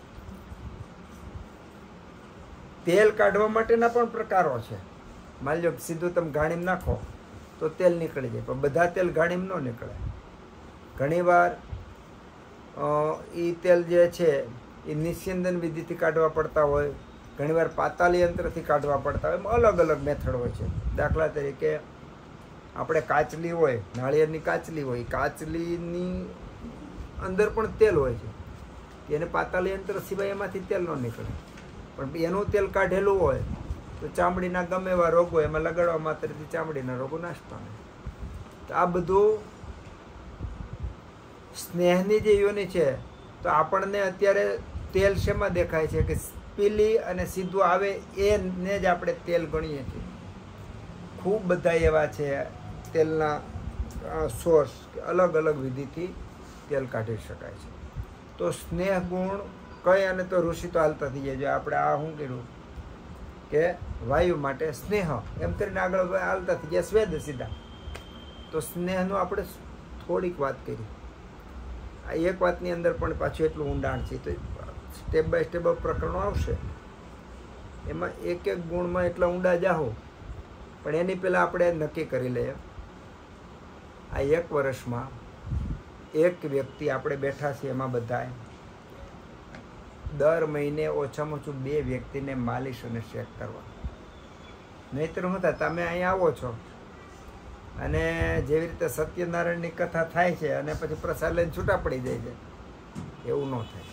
તેલ કાઢવા માટેના પણ પ્રકારો છે. માની લો સીધું તમે ગાણીમાં નાખો તો તેલ નીકળી જાય, પણ બધા તેલ ગાણીમાં ન નીકળે. ઘણીવાર એ તેલ જે છે એ નિસ્યંદન વિધિથી કાઢવા પડતા હોય, ઘણીવાર પાતાલી યંત્રથી કાઢવા પડતા હોય. અલગ અલગ મેથડ હોય છે. દાખલા તરીકે આપણે કાચલી હોય, નાળિયેરની કાચલી હોય, કાચલીની અંદર પણ તેલ હોય છે. એને પાતાલી યંત્ર સિવાય એમાંથી તેલ ન નીકળે. પણ એનું તેલ કાઢેલું હોય તો ચામડીના ગમે એવા રોગો એમાં લગાડવા માત્રથી ચામડીના રોગો નાશ પામે. તો આ બધું સ્નેહની જે યોનિ છે. તો આપણને અત્યારે તેલ શેમાં દેખાય છે કે પીલી અને સીધું આવે એને જ આપણે તેલ ગણીએ છીએ. ખૂબ બધા એવા છે તેલના સોર્સ, અલગ અલગ વિધિથી તેલ કાઢી શકાય છે. તો સ્નેહ ગુણ કઈ, અને તો ઋષિ તો હાલતા થઈ જાય. જો આપણે આ શું કર્યું કે વાયુ માટે સ્નેહ એમ કરીને આગળ હાલતા થઈ ગયા સ્વેદ સીધા. તો સ્નેહનું આપણે થોડીક વાત કરી. આ એક વાતની અંદર પણ પાછું એટલું ઊંડાણ છે. તો સ્ટેપ બાય સ્ટેપ પ્રકરણો આવશે, એમાં એક એક ગુણમાં એટલા ઊંડા જાઓ. પણ એની પહેલાં આપણે નક્કી કરી લઈએ, આ એક વર્ષમાં એક વ્યક્તિ આપણે બેઠા છીએ એમાં બધાએ દર મહિને ઓછામાં ઓછું 2 વ્યક્તિને માલિશ અને શેક કરવા. નહીંતર શું થાય, તમે અહીંયા આવો છો અને જેવી રીતે સત્યનારાયણની કથા થાય છે અને પછી પ્રસાદ લઈને છૂટા પડી જાય છે, એવું ન થાય.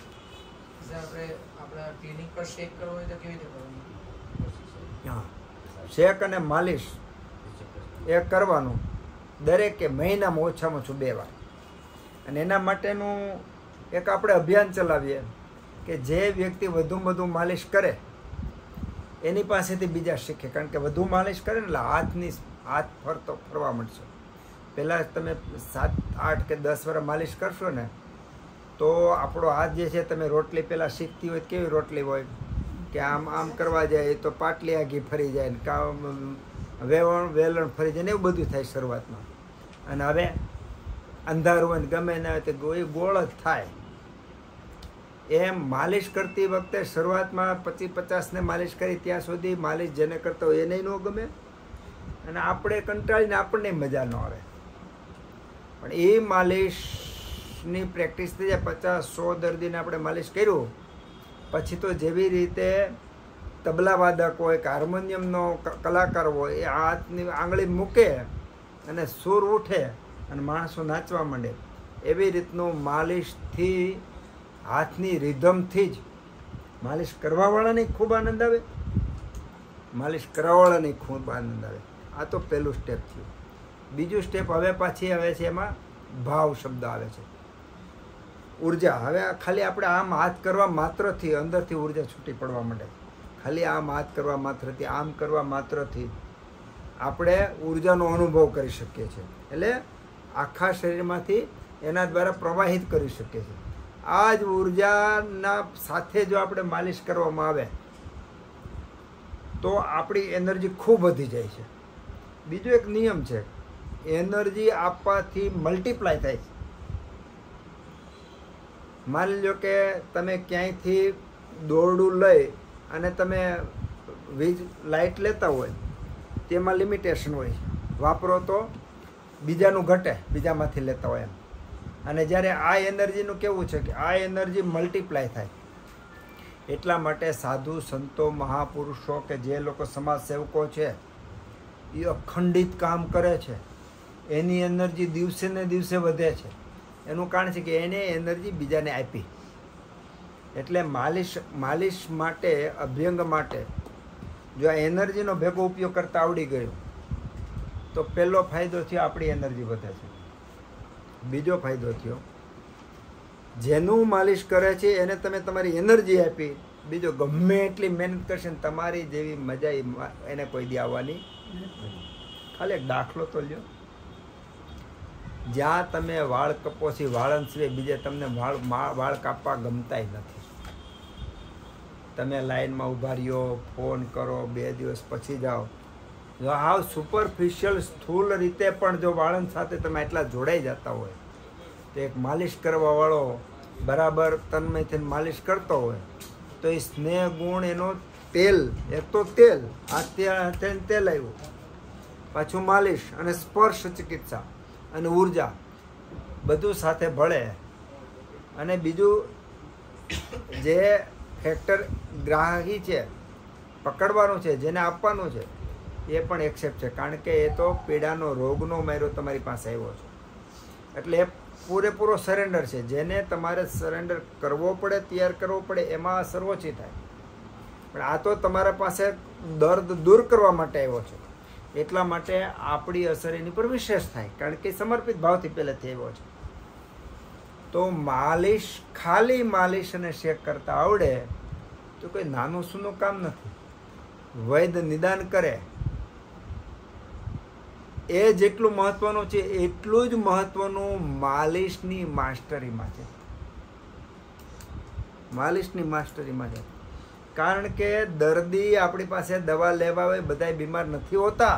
હા, શેક અને માલિશ એ કરવાનું દરેકે મહિનામાં ઓછામાં ઓછું 2 વાર. અને એના માટેનું એક આપણે અભિયાન ચલાવીએ કે જે વ્યક્તિ વધુમાં વધુ માલિશ કરે એની પાસેથી બીજા શીખે. કારણ કે વધુ માલિશ કરે ને એટલે હાથ ફરવા માંડશે. પહેલાં તમે 7, 8 કે 10 વાર માલિશ કરશો ને તો આપણો હાથ જે છે, તમે રોટલી પહેલાં શીખતી હોય કેવી રોટલી હોય કે આમ આમ કરવા જાય તો પાટલી આઘી ફરી જાય ને કામ વેલણ ફરી જાય ને એવું બધું થાય શરૂઆતમાં. અને હવે અંધારું હોય ને ગમે ના હોય તો ગોળ જ થાય. એમ માલિશ કરતી વખતે શરૂઆતમાં 25-50ને માલિશ કરી ત્યાં સુધી માલિશ જેને કરતા હોય એને ન ગમે અને આપણે કંટાળીને આપણને મજા ન આવે. પણ એ માલિશની પ્રેક્ટિસ થઈ જાય, 50-100 દર્દીને આપણે માલિશ કર્યું પછી તો જેવી રીતે તબલા વાદક હોય કે હાર્મોનિયમનો કલાકાર હોય એ હાથની આંગળી મૂકે અને સૂર ઉઠે અને માણસો નાચવા માંડે, એવી રીતનું માલિશથી હાથની રિધમથી જ માલિશ કરવાવાળાને ખૂબ આનંદ આવે, માલિશ કરવાવાળાને ખૂબ આનંદ આવે. આ તો પહેલું સ્ટેપ થયું. બીજું સ્ટેપ હવે પાછી આવે છે, એમાં ભાવ શબ્દ આવે છે, ઉર્જા. હવે ખાલી આપણે આમ હાથ કરવા માત્રથી અંદરથી ઉર્જા છૂટી પડવા માંડે. ખાલી આમ હાથ કરવા માત્રથી, આમ કરવા માત્રથી આપણે ઉર્જાનો અનુભવ કરી શકીએ છીએ. એટલે આખા શરીરમાંથી એના દ્વારા પ્રવાહિત કરી શકીએ છીએ. આ જ ઉર્જાના સાથે જો આપણે માલિશ કરવામાં આવે તો આપણી એનર્જી ખૂબ વધી જાય છે. બીજો એક નિયમ છે, એનર્જી આપવાથી મલ્ટીપ્લાય થાય છે. માની લો કે તમે ક્યાંયથી દોરડું લઈ અને તમે વીજ લાઇટ લેતા હોય તેમાં લિમિટેશન હોય, વાપરો તો બીજાનું ઘટે, બીજામાંથી લેતા હોય એમ. અને જ્યારે આ એનર્જીનું કેવું છે કે આ એનર્જી મલ્ટીપ્લાય થાય. એટલા માટે સાધુ સંતો મહાપુરુષો કે જે લોકો સમાજ સેવકો છે એ અખંડિત કામ કરે છે, એની એનર્જી દિવસે ને દિવસે વધે છે. એનું કારણ છે કે એને એનર્જી બીજાને આપી. એટલે માલિશ માટે, અભ્યંગ માટે જો આ એનર્જીનો ભેગો ઉપયોગ કરતા આવડી ગયો તો પહેલો ફાયદો થયો, આપણી એનર્જી વધે છે. બીજો ફાયદો થયો, જેનું માલિશ કરે છે એને તમે તમારી એનર્જી આપી. બીજો ગમે એટલી મહેનત કરશે ને તમારી જેવી મજા એને કોઈ દી આવવાની. ખાલી એક દાખલો તો લ્યો, જ્યાં તમે વાળ કપો છો વાળન સિવાય બીજે તમને વાળ કાપવા ગમતાય નથી. તમે લાઈનમાં ઊભા રહ્યો, ફોન કરો, 2 દિવસ પછી જાઓ. જો હાવ સુપરફિશિયલ સ્થૂળ રીતે પણ જો વાળન સાથે તમે એટલા જોડાઈ જતા હોય તો એક માલિશ કરવાવાળો બરાબર તન્મયથી માલિશ કરતો હોય તો એ સ્નેહ ગુણ, એનો તેલ, એક તો તેલ, આ તેલ આવ્યું, પાછું માલિશ અને સ્પર્શ ચિકિત્સા અને ઉર્જા બધું સાથે ભળે. અને બીજું જે ફેક્ટર ગ્રાહી છે, પકડવાનું છે, જેને આપવાનું છે, એ પણ એક્સેપ્ટ છે, કારણ કે એ તો પીડાનો રોગનો માર્યો તમારી પાસે આવ્યો છે. એટલે એ પૂરેપૂરો સરેન્ડર છે. જેને તમારે સરેન્ડર કરવો પડે, તૈયાર કરવો પડે, એમાં સર્વોચ્ચ થાય. પણ આ તો તમારા પાસે દર્દ દૂર કરવા માટે આવ્યો છે. એટલા માટે આપણી અસર એની પર વિશેષ થાય, કારણ કે સમર્પિત ભાવથી પહેલેથી આવ્યો છે. તો માલિશ, ખાલી માલિશ અને શેક કરતા આવડે તો કોઈ નાનું સૂનું કામ નથી. વૈદ નિદાન કરે એ જેટલું મહત્વનું છે એટલું જ મહત્વનું માલિશની માસ્ટરીમાં છે. માલિશની માસ્ટરીમાં છે. કારણ કે દર્દી આપણી પાસે દવા લેવા હોય, બધાય બીમાર નથી હોતા.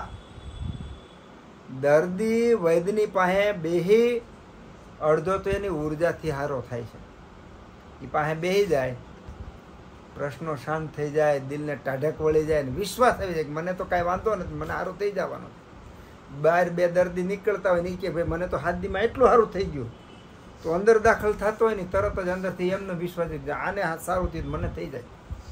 દર્દી વૈદ્યની પાસે બેહી અડધો તો એની ઉર્જાથી હારો થાય છે. એ પાસે બેહી જાય, પ્રશ્નો શાંત થઈ જાય, દિલને ટાઢક વળી જાય, વિશ્વાસ આવી જાય કે મને તો કાંઈ વાંધો નથી, મને સારું થઈ જવાનું. બહાર બે દર્દી નીકળતા હોય ને કે ભાઈ મને તો હાથ દીમાં એટલું સારું થઈ ગયું, તો અંદર દાખલ થતો હોય ને તરત જ અંદરથી એમનો વિશ્વાસ આને સારું થયું, મને થઈ જાય.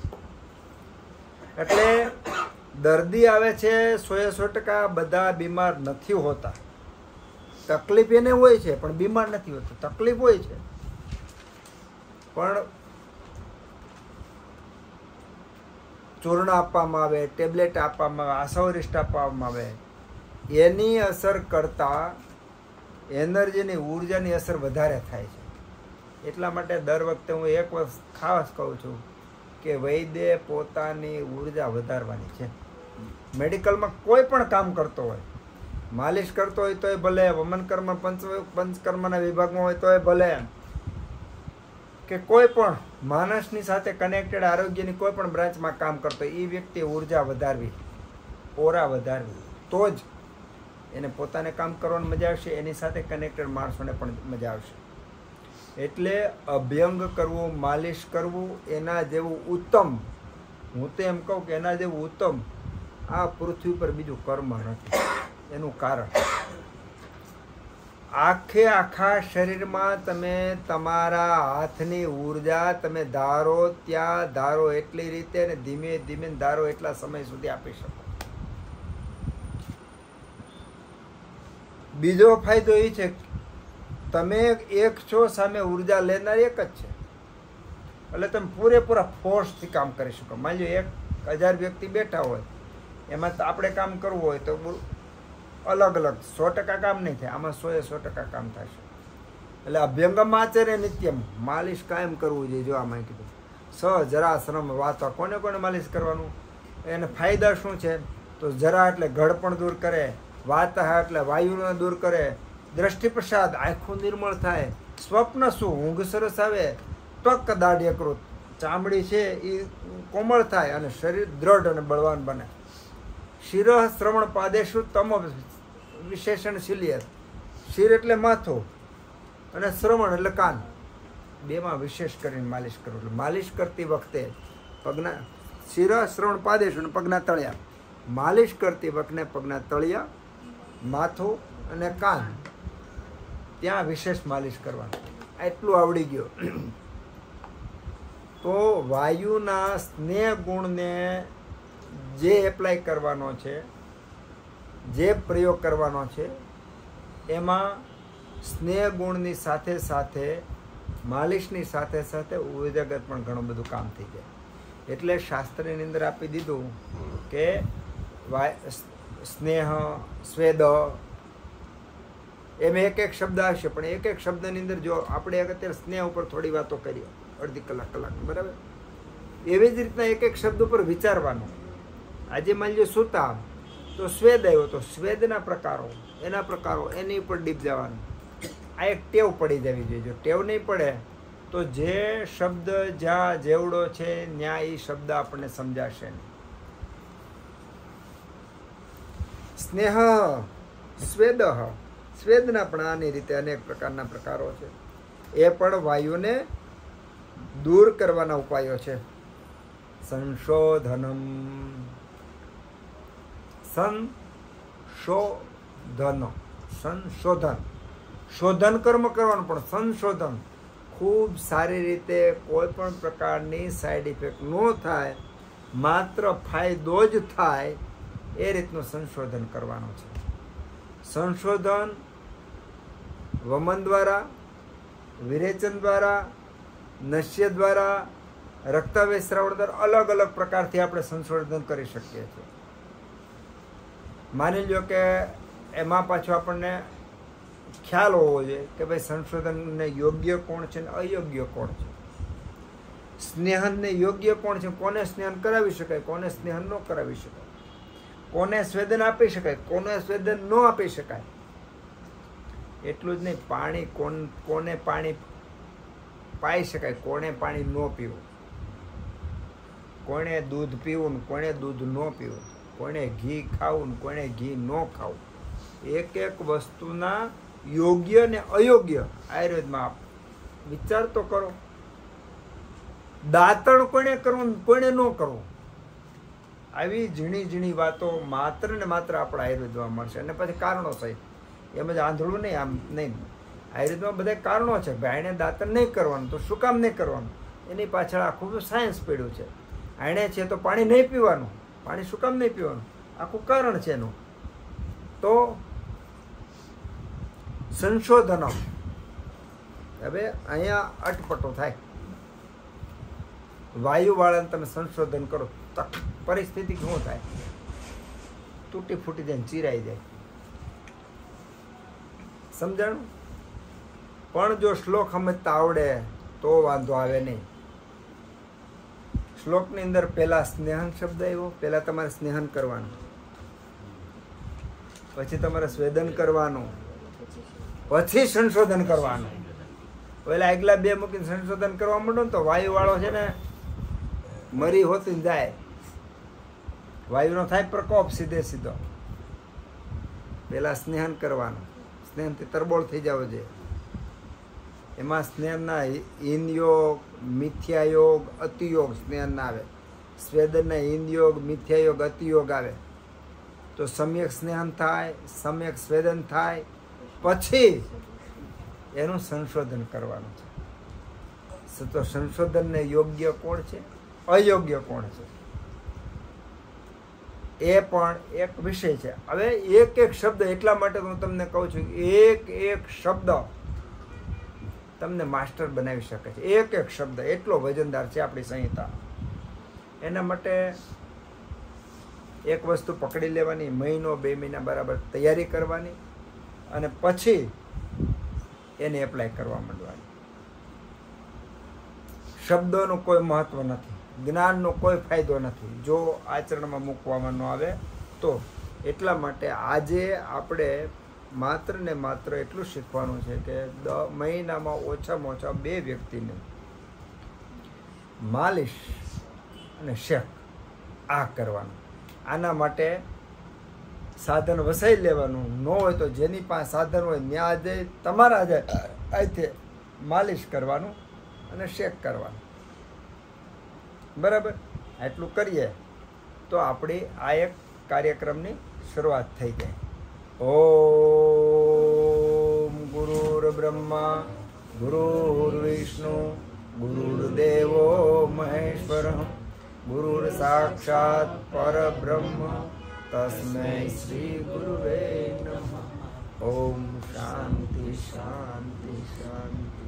એટલે દર્દી આવે છે 100% બધા બીમાર નથી હોતા. તકલીફ એને હોય છે પણ બીમાર નથી હોતું. તકલીફ હોય છે પણ ચૂર્ણ આપવામાં આવે, ટેબ્લેટ આપવામાં આવે, આશાવરિષ્ટ આપવામાં આવે, એની અસર કરતાં એનર્જીની ઉર્જાની અસર વધારે થાય છે. એટલા માટે દર વખતે હું એક વખત ખાસ કહું છું કે વૈદ્ય પોતાની ઉર્જા વધારવાની છે. મેડિકલમાં કોઈ પણ કામ કરતો હોય, માલિશ કરતો હોય તોય ભલે, વમન કર્મ પંચકર્મના વિભાગમાં હોય તોય ભલે, કે કોઈ પણ માણસની સાથે કનેક્ટેડ આરોગ્યની કોઈ પણ બ્રાન્ચમાં કામ કરતો હોય, એ વ્યક્તિ ઉર્જા વધારવી, ઓરા વધારવી, તો જ એને પોતાને કામ કરવાની મજા આવશે, એની સાથે કનેક્ટેડ માણસોને પણ મજા આવશે. એટલે અભ્યંગ કરવું, માલિશ કરવું એના જેવું ઉત્તમ, હું તો એમ કહું કે એના જેવું ઉત્તમ આ પૃથ્વી પર બીજું કર્મ નથી. એનું કારણ આખા શરીરમાં તમે તમારા હાથની ઉર્જા તમે ધારો ત્યાં ધારો એટલી રીતે અને ધીમે ધીમે ધારો એટલા સમય સુધી આપી શકો. બીજો ફાયદો એ છે તમે એક છો, સામે ઉર્જા લેનાર એક જ છે, એટલે તમે પૂરેપૂરા ફોર્સથી કામ કરી શકો. માની લો 1000 વ્યક્તિ બેઠા હોય, એમાં આપણે કામ કરવું હોય તો અલગ અલગ 100% કામ નહીં થાય, આમાં 100% કામ થશે. એટલે અભ્યંગમ આચરે નિત્યમ, માલિશ કાયમ કરવું જોઈએ. જો આમાં કીધું જરા શ્રમ વાતો, કોને કોને માલિશ કરવાનું, એને ફાયદા શું છે? તો જરા એટલે ઘડપણ દૂર કરે, વાતઃ એટલે વાયુને દૂર કરે, દ્રષ્ટિ પ્રસાદ આંખું નિર્મળ થાય, સ્વપ્ન શું ઊંઘ સરસ આવે, ત્વક દાઢ્યકૃત ચામડી છે એ કોમળ થાય અને શરીર દ્રઢ અને બળવાન બને. શિર શ્રવણ પાદેશુ તમો વિશેષણશીલ્ય, શિર એટલે માથું અને શ્રવણ એટલે કાન, બેમાં વિશેષ કરીને માલિશ કરો. એટલે માલિશ કરતી વખતે પગના શિર શ્રવણ પાદેશુ અને પગના તળિયા, માલિશ કરતી વખતે પગના તળિયા, માથું અને કાન, ત્યાં વિશેષ માલિશ કરવાનું. એટલું આવડી ગયો તો વાયુના સ્નેહ ગુણને જે એપ્લાય કરવાનો છે, જે પ્રયોગ કરવાનો છે, એમાં સ્નેહ ગુણની સાથે સાથે માલિશની સાથે સાથે ઉર્જાગત પણ ઘણું બધું કામ થઈ જાય. એટલે શાસ્ત્રની અંદર આપી દીધું કે સ્નેહ, સ્વેદ, એમ એક શબ્દ આવશે, પણ એક શબ્દની અંદર જો આપણે અત્યારે સ્નેહ ઉપર થોડી વાતો કરીએ, અડધી કલાક, બરાબર, એવી જ રીતના એક શબ્દ ઉપર વિચારવાનું. આજે માની લો સૂતા તો સ્વેદ આવ્યો, તો સ્વેદના પ્રકારો, એના પ્રકારો, એની ઉપર ડીપ જવાનું. આ એક ટેવ પડી જવી જોઈએ. જો ટેવ નહીં પડે તો જે શબ્દ જ્યાં જેવડો છે ત્યાં એ શબ્દ આપણને સમજાશે નહીં. સ્નેહ, સ્વેદ, સ્વેદના પણ આની રીતે અનેક પ્રકારના પ્રકારો છે. એ પણ વાયુને દૂર કરવાના ઉપાયો છે. સંશોધનમ, સંશોધન, સંશોધન, શોધન કર્મ કરવાનું, પણ સંશોધન ખૂબ સારી રીતે કોઈ પણ પ્રકારની સાઈડ ઇફેક્ટ ન થાય, માત્ર ફાયદો જ થાય એ રીતનું સંશોધન કરવાનું છે. સંશોધન વમન દ્વારા, વિરેચન દ્વારા, નશ્ય દ્વારા, રક્તાવેશ શ્રાવણ દ્વારા અલગ અલગ પ્રકારથી આપણે સંશોધન કરી શકીએ છીએ. માની લો કે એમાં પાછો આપણને ખ્યાલ હોવો જોઈએ કે ભાઈ સંશોધનને યોગ્ય કોણ છે ને અયોગ્ય કોણ છે. સ્નેહનને યોગ્ય કોણ છે, કોને સ્નેહન કરાવી શકાય, કોને સ્નેહન ન કરાવી શકાય, કોને સ્વેદન આપી શકાય, કોને સ્વેદન ન આપી શકાય. એટલું જ નહીં, પાણી કોને પાણી પાઈ શકાય, કોને પાણી ન પીવું, કોને દૂધ પીવું ને કોને દૂધ ન પીવું, કોને ઘી ખાવું ને કોને ઘી ન ખાવું. એક એક વસ્તુના યોગ્ય ને અયોગ્ય આયુર્વેદમાં વિચાર તો કરો. દાંતણ કોને કરવું ને કોને ન કરવું, આવી ઝીણી ઝીણી વાતો માત્ર ને માત્ર આપણા આયુર્વેદમાં મળશે. અને પછી કારણો સહિત, એમ જ આંધળું નહીં, આમ નહીં. આયુર્વેદમાં બધા કારણો છે. ભાઈને દાંતણ નહીં કરવાનું તો શું કામ નહીં કરવાનું, એની પાછળ આખું સાયન્સ પડ્યું છે. આણે છે તો પાણી નહીં પીવાનું, પાણી શું કામ નહીં પીવાનું, આખું કારણ છે એનું. તો સંશોધનો, હવે અહીંયા અટપટો થાય. વાયુવાળાને તમે સંશોધન કરો, પરિસ્થિતિ શું થાય, તૂટી ફૂટી જાય, ચીરાઈ જાય. સમજાણું? પણ જો શ્લોક સમજતા આવડે તો વાંધો આવે નહીં. શ્લોકની અંદર પહેલા સ્નેહન શબ્દ આવ્યો, પહેલા તમારે સ્નેહન કરવાનું, પછી તમારે સ્વેદન કરવાનું, પછી સંશોધન કરવાનું. પેલા આગલા બે મૂકીને સંશોધન કરવા માંડો ને તો વાયુવાળો છે ને મરી હોતી જાય, વાયુનો થાય પ્રકોપ સીધે સીધો. પેલા સ્નેહન કરવાનું, સ્નેહનથી તરબોળ થઈ જાવ છે. એમાં સ્નેહના હિનયોગ, મિથ્યાયોગ, અતિયોગ સ્નેહના આવે. સ્વેદનના હિનયોગ, મિથ્યાયોગ, અતિયોગ આવે. તો સમ્યક સ્નેહન થાય, સમ્યક સ્વેદન થાય, પછી એનું સંશોધન કરવાનું છે. તો સંશોધનને યોગ્ય કોણ છે, અયોગ્ય કોણ છે, એ પણ એક વિષય છે. હવે એક એક શબ્દ, એટલા માટે હું તમને કહું છું, એક એક શબ્દ તમને માસ્ટર બનાવી શકે છે. એક એક શબ્દ એટલો વજનદાર છે આપણી સંહિતા. એના માટે એક વસ્તુ પકડી લેવાની, મહિનો 2 મહિના બરાબર તૈયારી કરવાની, અને પછી એને એપ્લાય કરવા માંડવાની. શબ્દોનું કોઈ મહત્વ નથી, જ્ઞાનનો કોઈ ફાયદો નથી જો આચરણમાં મૂકવામાં ન આવે તો. એટલા માટે આજે આપણે માત્ર ને માત્ર એટલું શીખવાનું છે કે મહિનામાં ઓછામાં ઓછા 2 વ્યક્તિને માલિશ અને શેક આ કરવાનું. આના માટે સાધન વસાઈ લેવાનું. ન હોય તો જેની પાસે સાધન હોય ત્યાં જઈ તમારા અહીંથી માલિશ કરવાનું અને શેક કરવાનું. બરાબર? આટલું કરીએ તો આપણી આ એક કાર્યક્રમની શરૂઆત થઈ જાય. ઓમ ગુરુર બ્રહ્મા ગુરુર વિષ્ણુ ગુરુર્દેવો મહેશ્વર ગુરુર સાક્ષાત પરબ્રહ્મ તસ્મૈ શ્રી ગુરુવે નમઃ. ઓમ શાંતિ શાંતિ શાંતિ.